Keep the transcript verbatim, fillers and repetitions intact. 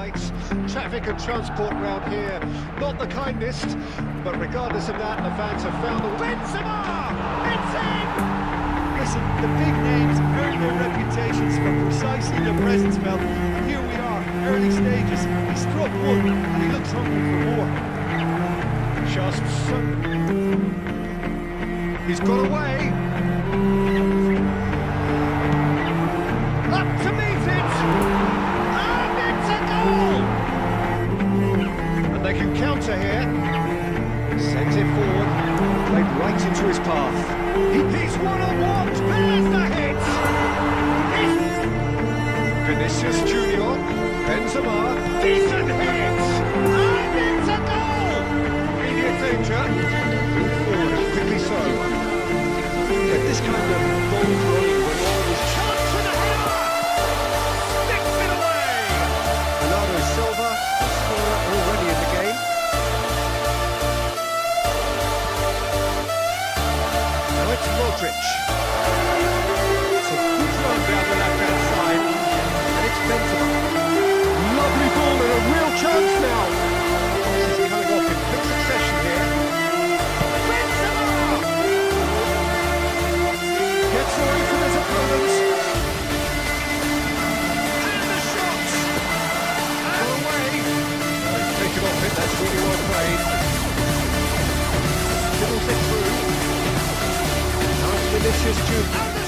lights. Traffic and transport around here, not the kindest, but regardless of that, the fans have found the Benzema! It's in! Listen, the big names earn their reputations for precisely the present spell, and here we are, early stages. He struck one, and he looks hungry for more. Just so... He's got away! Up to meet it! And it's a goal! And they can counter here. Sends it forward, played right into his path. He, he's one-on-one! There's the hit! He's... Vinicius Junior, Benzema, decent hit! And it's a goal! Immediate danger. Move forward, quickly so. Yeah, this kind of ball running will always chance for the header! Sticks it away! Ronaldo Silva, scorer already in the game. Now it's Modric. It's a good run down the left-hand side. And it's Benzema. Lovely ball and a real chance now. This is coming off in quick succession here. Benzema! Gets away from his opponents. And the shot! And away! Take it off it, that's really well played. Dribbles it through. Now it's Vinicius Junior